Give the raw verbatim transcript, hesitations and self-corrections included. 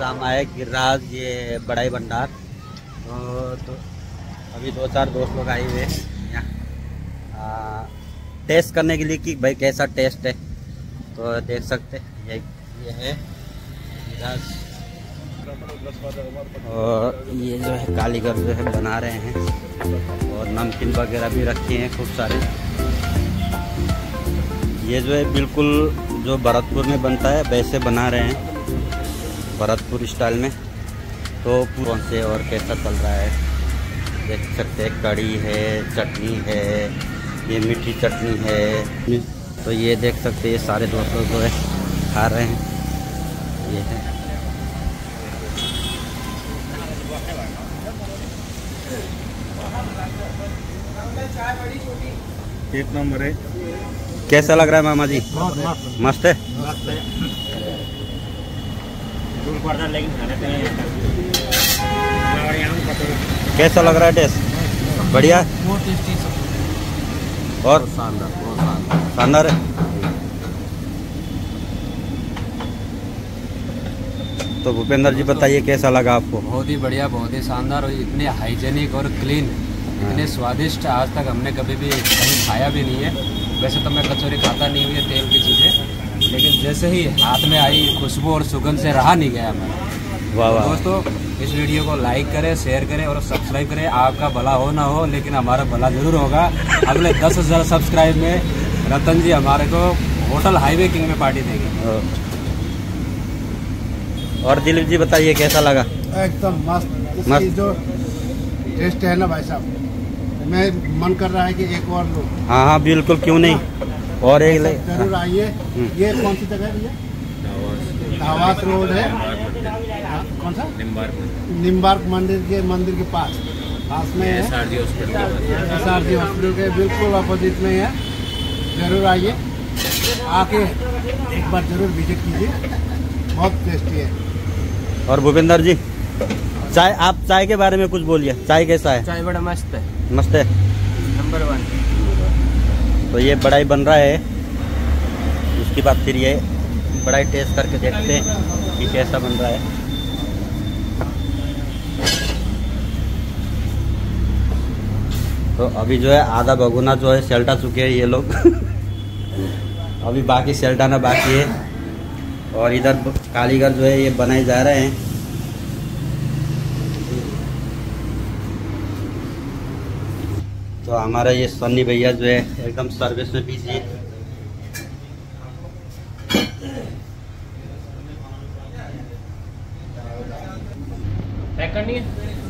हम आए गिरिराज ये बड़ाई भंडार। तो, तो अभी दो चार दोस्त लोग आए हुए हैं यहाँ टेस्ट करने के लिए कि भाई कैसा टेस्ट है। तो देख सकते हैं ये ये है गिरिराज और ये जो है कालीगर जो है बना रहे हैं और नमकीन वगैरह भी रखे हैं खूब सारे। ये जो है बिल्कुल जो भरतपुर में बनता है वैसे बना रहे हैं भरतपुर स्टाइल में। तो कौन से और कैसा चल रहा है देख सकते हैं। कड़ी है, चटनी है, ये मीठी चटनी है। तो ये देख सकते हैं ये सारे दोस्तों जो है खा रहे हैं। ये है एक नंबर है। कैसा लग रहा है मामा जी? मस्त है। कैसा लग रहा है टेस्ट? बढ़िया और शानदार शानदार है। तो भूपेंद्र जी बताइए कैसा लगा आपको? बहुत ही बढ़िया, बहुत ही शानदार और इतने हाइजेनिक और क्लीन, इतने स्वादिष्ट आज तक हमने कभी भी कहीं खाया भी नहीं है। वैसे तो मैं कचौरी खाता नहीं हुई तेल की चीज़ें, लेकिन जैसे ही हाथ में आई खुशबू और सुगंध से रहा नहीं गया हमारा। वाह वाह। दोस्तों इस वीडियो को लाइक करें, शेयर करें और सब्सक्राइब करें। आपका भला हो ना हो लेकिन हमारा भला जरूर होगा। अगले दस हजार सब्सक्राइब में रतन जी हमारे को होटल हाईवे किंग में पार्टी देंगे। और दिलीप जी बताइए कैसा लगा? एकदम मस्त। मस्त जो टेस्ट है ना भाई साहब, मैं मन कर रहा है कि एक और लो। हाँ हाँ बिल्कुल, क्यों नहीं। और एक ले जरूर आइए। ये कौन सी जगह है भैया? धावास रोड है। कौन सा? निम्बार्क मंदिर के मंदिर के पास पास में है। एस आर जी हॉस्पिटल के बिल्कुल अपोजिट में है। जरूर आइए, आके एक बार जरूर विजिट कीजिए, बहुत टेस्टी है। और भूपेंद्र जी चाय, आप चाय के बारे में कुछ बोलिए। चाय कैसा है? चाय बड़ा मस्त है। मस्त है, नंबर वन। तो ये बड़ाई बन रहा है, उसके बाद फिर ये बड़ाई टेस्ट करके देखते हैं कि कैसा बन रहा है। तो अभी जो है आधा भगोना जो है सेल्टा चुके हैं ये लोग अभी बाकी सेल्टाना बाकी है। और इधर कालीगर जो है ये बनाए जा रहे हैं। तो हमारा ये सन्नी भैया जो है एकदम सर्विस में बिजी है। पैक करनी है।